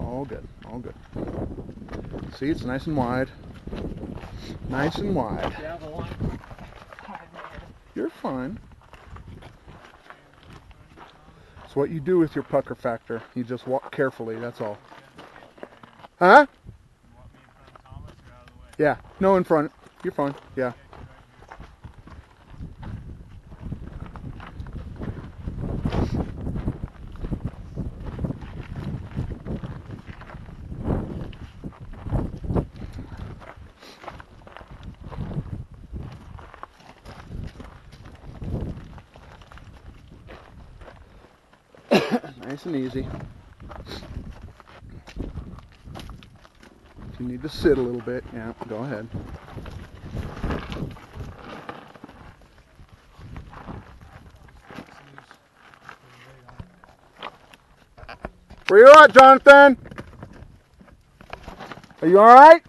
All good. All good. See, it's nice and wide. Nice and wide. Yeah, the one. You're fine. It's what you do with your pucker factor. You just walk carefully, that's all. Huh? Yeah. No, in front. You're fine. Yeah. Nice and easy. If you need to sit a little bit, yeah, go ahead. Where you at, Jonathan? Are you all right?